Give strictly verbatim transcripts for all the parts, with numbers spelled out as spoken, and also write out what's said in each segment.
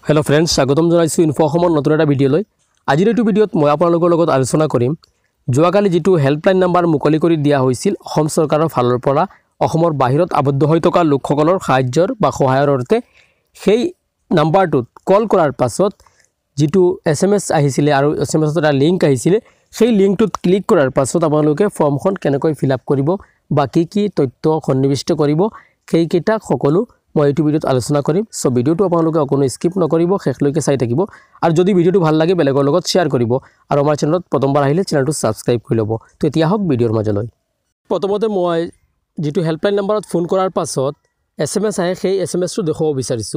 Hello friends स्वागतम जनाइছো info অসমৰ নতুন এটা ভিডিঅলৈ। আজিৰ এই ভিডিঅত মই আপোনালোকৰ লগত আলোচনা কৰিম যোৱাকালি যেটো হেল্পলাইন নাম্বাৰ মুকলি কৰি দিয়া হৈছিল অসম চৰকাৰৰ ফালৰ পৰা অসমৰ বাহিৰত আবদ্ধ হৈ থকা লোকসকলৰ সাহায্যৰ বা সহায়ৰ অৰ্থে সেই নাম্বাৰটোত কল কৰাৰ পাছত যেটো এসএমএস আহিছিল আৰু এসএমএসত এটা লিংক আহিছিল সেই লিংকটোত ক্লিক কৰাৰ পাছত আপোনালোকে ফৰ্মখন কেনেকৈ ফিল আপ কৰিব বা কি কি তথ্য সন্নিবিষ্ট কৰিব সেই কিটা সকলো মই এই ভিডিওত আলোচনা কৰিম। সো ভিডিওটো আপোনালোকে কোনো স্কিপ নকৰিব, শেষলৈকে চাই থাকিব আৰু যদি ভিডিওটো ভাল লাগে বেলেগৰ লগত শেয়াৰ কৰিব আৰু আমাৰ চেনেলত প্ৰথমবাৰ আহিলে চেনেলটো সাবস্ক্ৰাইব কৰি ল'ব। তো এতিয়া হক ভিডিওৰ মাজলৈ। প্ৰথমতে মই যেটো হেল্পলাইন নম্বৰত ফোন কৰাৰ পাছত এসএমএস আহে সেই এসএমএসটো দেখাব বিচাৰিছো।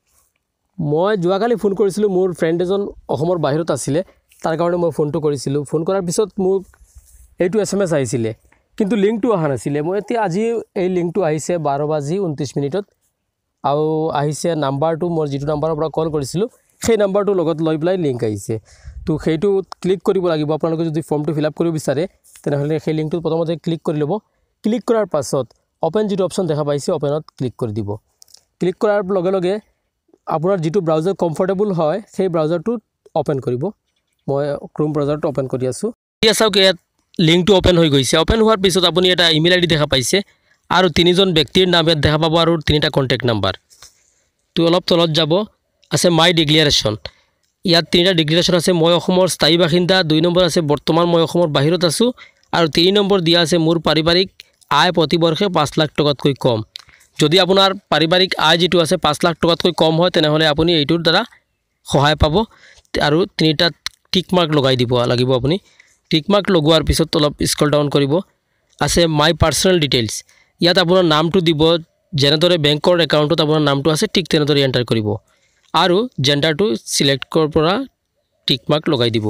মই যোৱাকালি ফোন কৰিছিলো মোৰ ফ্ৰেণ্ড এজন অসমৰ বাহিৰত আছিল, তাৰ কাৰণে মই ফোনটো কৰিছিলো। ফোন কৰাৰ পিছত মোক এইটো এসএমএস আহিছিল কিন্তু লিংকটো অহা নাছিল। মই এতিয়া আজি এই লিংকটো আহিছে বাৰ বাজি ঊনত্ৰিশ মিনিটত আৰু আহিছে নাম্বাৰটো মোৰ যেটো নাম্বাৰৰ পৰা কল কৰিছিলো সেই নাম্বাৰটো লগত লৈ প্লাই লিংক আহিছে। তো সেইটো ক্লিক কৰিব লাগিব। আপোনালোকে যদি ফৰ্মটো ফিল আপ কৰিব বিচাৰে তেনেহলে সেই লিংকটো প্ৰথমতে ক্লিক কৰি ল'ব। ক্লিক কৰাৰ পাছত ওপেন যেটো অপচন দেখা পাইছে ওপেনত ক্লিক কৰি দিব। ক্লিক কৰাৰ লগে লগে আপোনাৰ যেটো ব্ৰাউজাৰ কমফৰ্টেবল হয় সেই ব্ৰাউজাৰটো ওপেন কৰিব। মই ক্ৰোম ব্ৰাউজাৰটো ওপেন কৰি আছো। এতিয়া চাওক ইয়াত লিংকটো ওপেন হৈ গৈছে। ওপেন হোৱাৰ পিছত আপুনি এটা ইমেইল আইডি দেখা পাইছে আৰু তিনিজন ব্যক্তিৰ নাম ইয়াত দেখা পাব আৰু তিনিটা কন্টাক্ট নাম্বাৰ। তো অলপ তলত যাব আছে মাই ডিক্লেৰেশ্যন। ইয়াত তিনিটা ডিক্লেৰেশ্যন আছে। মই অসমৰ স্থায়ী বাসিন্দা, দুই নম্বৰ আছে বৰ্তমান মই অসমৰ বাহিৰত আছো আৰু তিনি নম্বৰ দিয়া আছে মোৰ পাৰিবাৰিক আয় প্ৰতি বৰ্ষে পাঁচ লাখ টকাতকৈ কম। যদি আপোনাৰ পাৰিবাৰিক আয় যেটো আছে পাঁচ লাখ টকাতকৈ কম হয় তেনেহলে আপুনি এইটোৰ দ্বাৰা সহায় পাব আৰু তিনিটা টিক মাৰ্ক লগাই দিব লাগিব। আপুনি টিক মাৰ্ক লগোৱাৰ পিছত অলপ স্ক্ৰল ডাউন কৰিব আছে মাই পাৰ্সোনাল ডিটেইলছ। ইয়াত আপোনাৰ নামটো দিব, যেনেদৰে বেংকৰ একাউণ্টত আপোনাৰ নামটো আছে ঠিক তেনেদৰে এন্টাৰ কৰিব আৰু জেন্ডাৰটো সিলেক্ট কৰাৰ পৰা টিক মাৰ্ক লগাই দিব।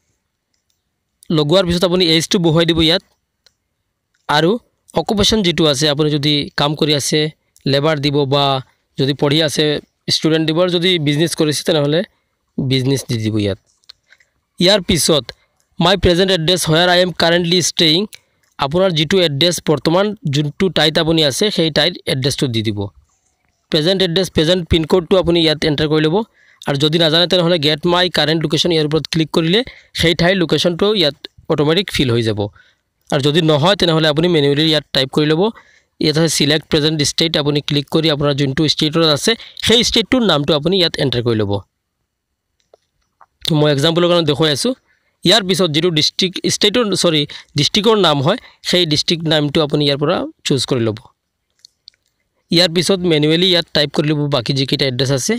লগোৱাৰ পিছত আপুনি এজটো বহাই দিব ইয়াত আৰু অকুপেশন যেটো আছে আপুনি যদি কাম কৰি আছে লেবাৰ দিব বা যদি পঢ়ি আছে ষ্টুডেন্ট দিব, যদি বিজনেস কৰিছে তেনেহলে বিজনেস দি দিব ইয়াত। ইয়াৰ পিছত my present address where I am currently staying, আপোনাৰ যেটো এড্ৰেছ বৰ্তমান যোনটো টাইট আপুনি আছে সেই টাইট এড্ৰেছটো দি দিব। প্ৰেজেন্ট এড্ৰেছ প্ৰেজেন্ট পিন কোডটো আপুনি ইয়াত এন্টাৰ কৰি ল'ব আৰু যদি নাজানে তেনেহলে গেট মাই কাৰেন্ট লোকেশন ইয়াৰ ওপৰত ক্লিক কৰিলে সেই ঠাইৰ লোকেশনটো ইয়াত অটোমেটিক ফিল হৈ যাব আৰু যদি নহয় তেনেহলে আপুনি ম্যানুয়ালি ইয়াত টাইপ কৰি ল'ব। ইয়াত আছে সিলেক্ট প্ৰেজেন্ট ষ্টেট, আপুনি ক্লিক কৰি আপোনাৰ যোনটো ষ্টেটত আছে সেই ষ্টেটটোৰ নামটো আপুনি ইয়াত এন্টাৰ কৰি ল'ব। মই এক্সাম্পলৰ কাৰণে দেখুৱাই আছো। ইয়াৰ পিছত যেটো ডিস্ট্ৰিক্ট ষ্টেটৰ সৰি ডিস্ট্ৰিক্টৰ নাম হয় সেই ডিস্ট্ৰিক্ট নামটো আপুনি ইয়াৰ পৰা চুজ কৰি ল'ব। ইয়াৰ পিছত ম্যানুয়ালি ইয়াত টাইপ কৰি ল'ব বাকি যিকেইটা এড্ৰেছ আছে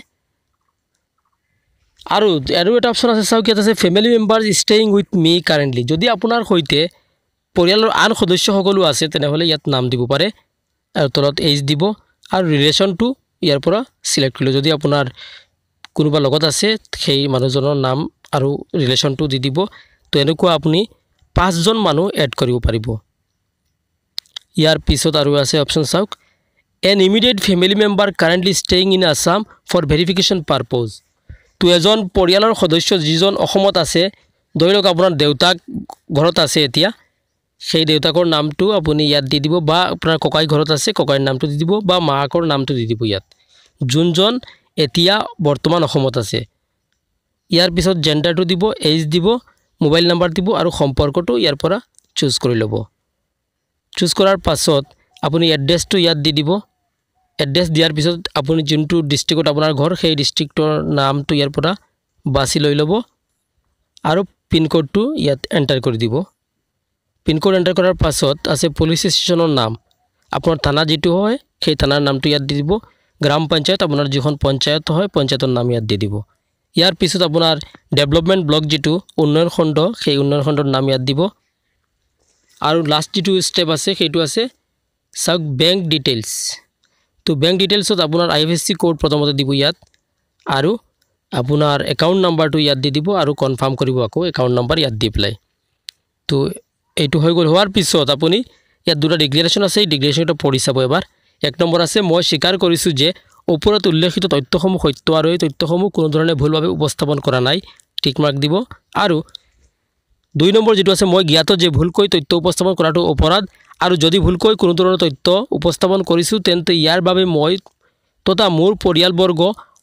আৰু আৰু এটা অপচন আছে চাওক ইয়াত আছে family members staying with me currently. যদি আপোনাৰ সৈতে পৰিয়ালৰ আন সদস্য সকলো আছে তেনেহলে ইয়াত নাম দিব পাৰে আৰু তলত এজ দিব আৰু ৰিলেশনটো ইয়াৰ পৰা সিলেক্ট কৰি ল'ব। যদি আপোনাৰ কোনোবা লগত আছে সেই মানুহজনৰ নাম আৰু ৰিলেশনটো দি দিব। তো এনেকুৱা আপুনি পাঁচজন মানুহ এড কৰিব পাৰিব। ইয়াৰ পিছত আৰু আছে অপচন চাওক an immediate family member currently staying in Assam for verification purpose. তো এজন পৰিয়ালৰ সদস্য যিজন অসমত আছে, ধৰি লওক আপোনাৰ দেউতাক ঘৰত আছে এতিয়া, সেই দেউতাকৰ নামটো আপুনি ইয়াত দি দিব বা আপোনাৰ ককাই ঘৰত আছে ককাইৰ নামটো দি দিব বা মাকৰ নামটো দি দিব ইয়াত, যোনজন এতিয়া বৰ্তমান অসমত আছে। ইয়াৰ পিছত জেন্ডাৰটো দিব, এজ দিব, মোবাইল নাম্বাৰ দিব আৰু সম্পৰ্কটো ইয়াৰ পৰা চুজ কৰি ল'ব। চুজ কৰাৰ পাছত আপুনি এড্ৰেছটো ইয়াত দি দিব। এড্ৰেছ দিয়াৰ পিছত আপুনি যোনটো ডিস্ট্ৰিক্টত আপোনাৰ ঘৰ সেই ডিস্ট্ৰিক্টৰ নামটো ইয়াৰ পৰা বাছি লৈ ল'ব আৰু পিন কোডটো ইয়াত এন্টাৰ কৰি দিব। পিন কোড এন্টাৰ কৰাৰ পাছত আছে পুলিচ ষ্টেচনৰ নাম, আপোনাৰ থানা যেটো হয় সেই থানাৰ নামটো ইয়াত দি দিব। গ্ৰাম পঞ্চায়ত আপোনাৰ যিখন পঞ্চায়ত হয় পঞ্চায়তৰ নাম ইয়াত দি দিব। ইয়াৰ পিছত আপোনাৰ ডেভেলপমেন্ট ব্লক যেটো উন্নয়ন খণ্ড সেই উন্নয়ন খণ্ডৰ নাম ইয়াত দিব আৰু লাষ্ট যেটো স্টেপ আছে সেইটো আছে চাওক বেংক ডিটেইলছ। তো বেংক ডিটেইলছত আপোনাৰ আইএফএসসি কোড প্ৰথমতে দিব ইয়াত আৰু আপোনাৰ একাউন্ট নাম্বাৰটো ইয়াত দি দিব আৰু কনফাৰ্ম কৰিব আকৌ একাউন্ট নাম্বাৰ ইয়াত দি প্লাই। তো এইটো হৈ গ'ল। হোৱাৰ পিছত আপুনি ইয়াত দুটা ডিক্লেৰেশ্যন আছে, এই ডিক্লেৰেশ্যনটো পঢ়ি চাব এবাৰ। এক নম্বৰ আছে মই স্বীকাৰ কৰিছো যে ওপৰত উল্লেখিত তথ্যসমূহ সত্য আৰু এই তথ্যসমূহ কোনো ধৰণে ভুলভাৱে উপস্থাপন কৰা নাই, টিক মাৰ্ক দিব। আৰু দুই নম্বৰ যেটো আছে মই জ্ঞাত যে ভুলকৈ তথ্য উপস্থাপন কৰাটো অপৰাধ আৰু যদি ভুলকৈ কোনো ধৰণৰ তথ্য উপস্থাপন কৰিছো তেন্তে ইয়াৰ বাবে মই তথা মোৰ পৰিয়ালবৰ্গ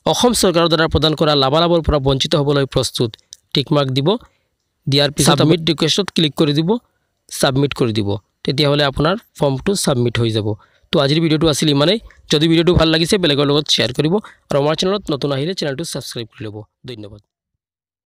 অসম চৰকাৰৰ দ্বাৰা প্ৰদান কৰা লাভালাভৰ পৰা বঞ্চিত হ'বলৈ প্ৰস্তুত টিকমাৰ্ক দিব দিয়াৰ পিছত সাবমিট ৰিকুৱেষ্টত ক্লিক কৰি দিব সাবমিট কৰি দিব তেতিয়াহ'লে আপোনাৰ ফৰ্মটো সাবমিট হৈ যাব তো আজিৰ ভিডিওটো আছিল ইমানেই যদি ভিডিওটো ভাল লাগিছে বেলেগৰ লগত শ্বেয়াৰ কৰিব আৰু আমাৰ চেনেলত নতুন আহিলে চেনেলটো সাবস্ক্ৰাইব কৰি ল'ব ধন্যবাদ